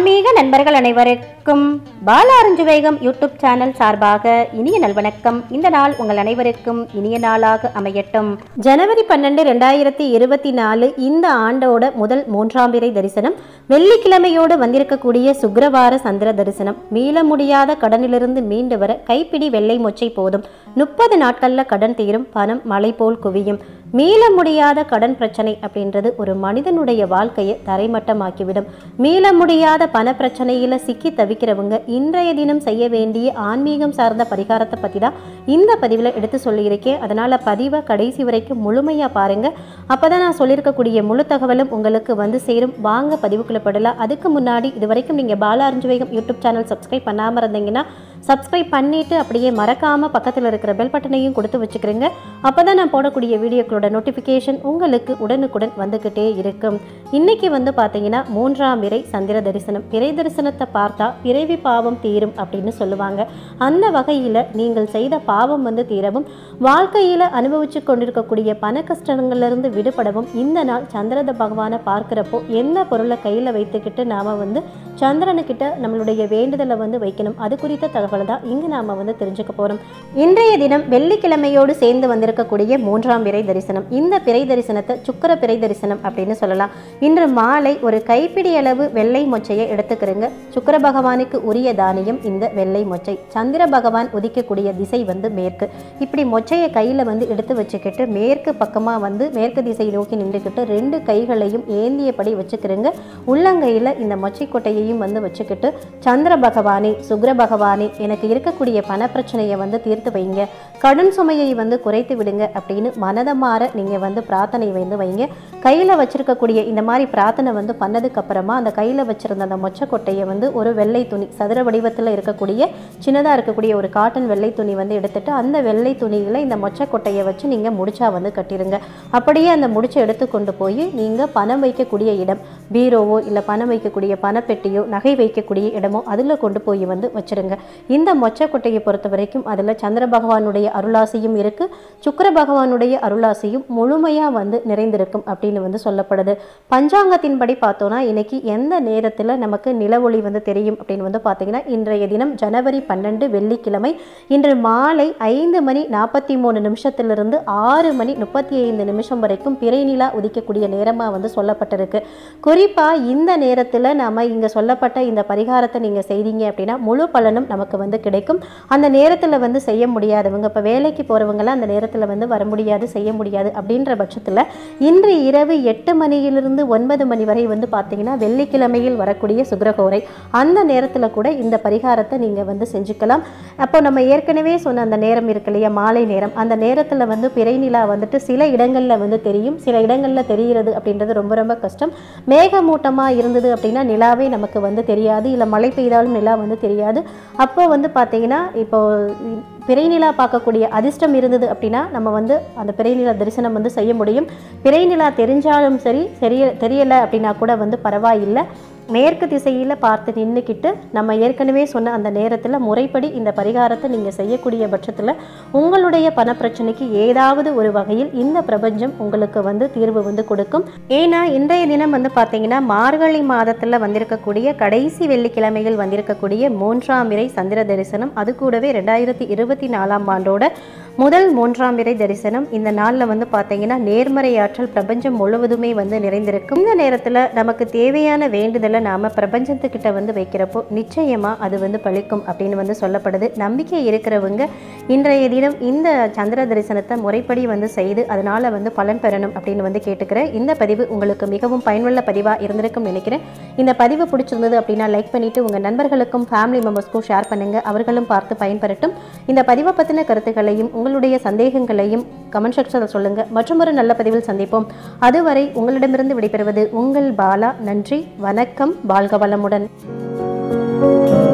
ஆன்மீக நண்பர்கள் அனைவருக்கும் பாலா அருஞ்சுவேகம் யூடியூப் சேனல் சார்பாக இனிய நல்வணக்கம். இந்த நாள் உங்கள் அனைவருக்கும் இனிய நாளாக அமையட்டும். ஜனவரி 12, 2024 இந்த ஆண்டோட முதல் 3ஆம் பிறை தரிசனம். வெள்ளிக்கிழமையோடு வந்திருக்கக்கூடிய சுக்கிரவார சந்திர தரிசனம். மீள முடியாத கடனிலிருந்து மீண்டு வர கைப்பிடி வெள்ளை மொச்சை போதும். 30 நாட்கள்ல கடன் தீரும், பணம் மலை போல் குவியும். மீள முடியாத கடன் பிரச்சனை அப்படின்றது ஒரு மனிதனுடைய வாழ்க்கையை தரைமட்டமாக்கிவிடும். மீள முடியாத பண பிரச்சனையில சிக்கி தவிக்கிறவங்க இன்றைய தினம் செய்ய வேண்டிய ஆன்மீகம் சார்ந்த பரிகாரத்தை பத்தி தான் இந்த பதிவில் எடுத்து சொல்லியிருக்கேன். அதனால பதிவை கடைசி வரைக்கும் முழுமையா பாருங்க. அப்பதான் நான் சொல்லியிருக்கக்கூடிய முழு தகவலும் உங்களுக்கு வந்து சேரும். வாங்க பதிவுக்குள்ள படலாம். அதுக்கு முன்னாடி இது வரைக்கும் நீங்க பாலா அருஞ்சுவேகம் யூடியூப் சேனல் சப்ஸ்கிரைப் பண்ணாம இருந்தீங்கன்னா சப்ஸ்கிரைப் பண்ணிட்டு அப்படியே மறக்காம பக்கத்தில் இருக்கிற பெல் பட்டனையும் கொடுத்து வச்சுக்கிறீங்க. அப்பதான் நான் போடக்கூடிய வீடியோக்களோட நோட்டிஃபிகேஷன் உங்களுக்கு உடனுக்குடன் வந்துகிட்டே இருக்கும். இன்னைக்கு வந்து பார்த்தீங்கன்னா 3ஆம் பிறை சந்திர தரிசனம். பிறை தரிசனத்தை பார்த்தா பிறவி பாவம் தீரும் அப்படின்னு சொல்லுவாங்க. அந்த வகையில் நீங்கள் செய்த பாவம் வந்து தீரவும், வாழ்க்கையில் அனுபவிச்சு கொண்டிருக்கக்கூடிய பண கஷ்டங்கள்லேருந்து விடுபடவும் இந்த நாள் சந்திரத பகவானை பார்க்குறப்போ எந்த பொருளை கையில் வைத்துக்கிட்டு நாம் வந்து சந்திரனுக்கிட்ட நம்மளுடைய வேண்டுதலை வந்து வைக்கணும், அது குறித்த தகவல் தான் இங்கு நாம் வந்து தெரிஞ்சுக்க போகிறோம். இன்றைய தினம் வெள்ளிக்கிழமையோடு சேர்ந்து வந்திருக்கக்கூடிய 3ஆம் பிறை தரிசனம். இந்த பிறை தரிசனத்தை சுக்கிர பிறை தரிசனம் அப்படின்னு சொல்லலாம். இன்று மாலை ஒரு கைப்பிடி அளவு வெள்ளை மொச்சையை எடுத்துக்கிறங்க. சுக்கிர பகவானுக்கு உரிய தானியம் இந்த வெள்ளை மொச்சை. சந்திர பகவான் உதிக்கக்கூடிய திசை வந்து மேற்கு. இப்படி மொச்சையை கையில் வந்து எடுத்து வச்சுக்கிட்டு மேற்கு பக்கமாக வந்து மேற்கு திசை நோக்கி நின்றுக்கிட்டு 2 கைகளையும் ஏந்தியபடி வச்சுக்கிறங்க. உள்ளங்கையில் இந்த மொச்சை கொட்டையையும் வந்து வச்சுக்கிட்டு, சந்திர பகவானே, சுக்கிர பகவானே, எனக்கு இருக்கக்கூடிய பண பிரச்சனையை வந்து தீர்த்து வைங்க, கடன் சுமையை வந்து குறைத்து விடுங்க அப்படின்னு மனதமாற நீங்கள் வந்து பிரார்த்தனை வந்து வைங்க. கையில் வச்சிருக்கக்கூடிய இந்த மாதிரி பிரார்த்தனை வந்து பண்ணதுக்கு அப்புறமா அந்த கையில் வச்சிருந்த அந்த மொச்சை கொட்டையை வந்து ஒரு வெள்ளை துணி, சதுர வடிவத்தில் இருக்கக்கூடிய சின்னதாக இருக்கக்கூடிய ஒரு காட்டன் வெள்ளை துணி வந்து எடுத்துட்டு அந்த வெள்ளை துணியில் இந்த மொச்சை கொட்டையை வச்சு நீங்கள் முடிச்சா வந்து கட்டிடுங்க. அப்படியே அந்த முடிச்சை எடுத்து கொண்டு போய் நீங்கள் பணம் வைக்கக்கூடிய இடம், பீரோவோ இல்லை பணம் வைக்கக்கூடிய பணப்பெட்டியோ நகை வைக்கக்கூடிய இடமோ அதில் கொண்டு போய் வந்து வச்சிருங்க. இந்த மொச்சை கொட்டையை பொறுத்த வரைக்கும் அதில் சந்திர பகவானுடைய அருளாசியும் இருக்கு, சுக்கிர பகவானுடைய அருளாசியும் முழுமையாக வந்து நிறைந்திருக்கும் அப்படின்னு வந்து சொல்லப்படுது. பஞ்சாங்கத்தின்படி பார்த்தோன்னா இன்னைக்கு எந்த நேரத்தில் நமக்கு நிலவொளி வந்து தெரியும் அப்படின்னு வந்து பார்த்தீங்கன்னா, இன்றைய தினம் ஜனவரி 12 வெள்ளிக்கிழமை. இன்று மாலை 5:43 6:35 வரைக்கும் பிறை நிலா உதிக்கக்கூடிய நேரமாக வந்து சொல்லப்பட்டிருக்கு. குறிப்பாக இந்த நேரத்தில் நம்ம இங்கே சொல்லப்பட்ட இந்த பரிகாரத்தை நீங்கள் செய்தீங்க அப்படின்னா முழு பலனும் நமக்கு வந்து கிடைக்கும். அந்த நேரத்தில் வந்து செய்ய முடியாதவங்க, இப்போ வேலைக்கு போகிறவங்களாம் அந்த நேரத்தில் வந்து வர முடியாது, செய்ய முடியாது அப்படின்ற பட்சத்தில் இன்று இரவு 8 மணியிலிருந்து 9 மணி வரை வந்து பார்த்தீங்கன்னா வெள்ளிக்கிழமையில் வரக்கூடிய சுக்கிரஹோரை, அந்த நேரத்தில் கூட இந்த பரிகாரத்தை நீங்கள் வந்து செஞ்சுக்கலாம். அப்போ நம்ம ஏற்கனவே சொன்ன அந்த நேரம் இருக்கு இல்லையா, மாலை நேரம், அந்த நேரத்தில் வந்து பிறை நிலா வந்துட்டு சில இடங்களில் வந்து தெரியும், சில இடங்களில் தெரிகிறது அப்படின்றது ரொம்ப ரொம்ப கஷ்டம். மேகமூட்டமாக இருந்தது அப்படின்னா நிலாவே நமக்கு வந்து தெரியாது, இல்லை மழை பெய்தாலும் நிலா வந்து தெரியாது. அப்போ வந்து பார்த்தீங்கன்னா இப்போ பிறை நிலா பார்க்கக்கூடிய அதிர்ஷ்டம் இருந்தது அப்படின்னா நம்ம வந்து அந்த பிறை நிலா தரிசனம் வந்து செய்ய முடியும். பிறை நிலா தெரிஞ்சாலும் சரி, தெரியலை அப்படின்னா கூட வந்து பரவாயில்லை. மேற்கு திசையில் பார்த்து நின்றுக்கிட்டு நம்ம ஏற்கனவே சொன்ன அந்த நேரத்தில் முறைப்படி இந்த பரிகாரத்தை நீங்கள் செய்யக்கூடிய பட்சத்தில் உங்களுடைய பண பிரச்சனைக்கு ஏதாவது ஒரு வகையில் இந்த பிரபஞ்சம் உங்களுக்கு வந்து தீர்வு வந்து கொடுக்கும். ஏன்னா இன்றைய தினம் வந்து பார்த்தீங்கன்னா மார்கழி மாதத்தில் வந்திருக்கக்கூடிய கடைசி வெள்ளிக்கிழமையில் வந்திருக்கக்கூடிய 3ஆம் பிறை சந்திர தரிசனம். அது கூடவே 2024ஆம் ஆண்டோட முதல் 3ஆம் பிறை தரிசனம். இந்த நாளில் வந்து பார்த்தீங்கன்னா நேர்மறை ஆற்றல் பிரபஞ்சம் முழுவதுமே வந்து நிறைந்திருக்கும். இந்த நேரத்தில் நமக்கு தேவையான வேண்டுதலை நாம் பிரபஞ்சத்துக்கிட்ட வந்து வைக்கிறப்போ நிச்சயமாக அது வந்து பழிக்கும் அப்படின்னு வந்து சொல்லப்படுது. நம்பிக்கை இருக்கிறவங்க இன்றைய தினம் இந்த சந்திர தரிசனத்தை முறைப்படி வந்து செய்து அதனால் வந்து பலன் பெறணும் அப்படின்னு வந்து கேட்டுக்கிறேன். இந்த பதிவு உங்களுக்கு மிகவும் பயனுள்ள பதிவாக இருந்திருக்கும் நினைக்கிறேன். இந்த பதிவு பிடிச்சிருந்தது அப்படின்னா லைக் பண்ணிவிட்டு உங்கள் நண்பர்களுக்கும் ஃபேமிலி மெம்பர்ஸ்க்கும் ஷேர் பண்ணுங்கள், அவர்களும் பார்த்து பயன்பெறட்டும். இந்த பதிவை பற்றின கருத்துக்களையும் உங்களுடைய சந்தேகங்களையும் கமெண்ட் செக்ஷனில் சொல்லுங்கள். மற்றொரு நல்ல பதிவில் சந்திப்போம். அதுவரை உங்களிடமிருந்து விடைபெறுவது உங்கள் பாலா. நன்றி, வணக்கம், வாழ்க வளமுடன்.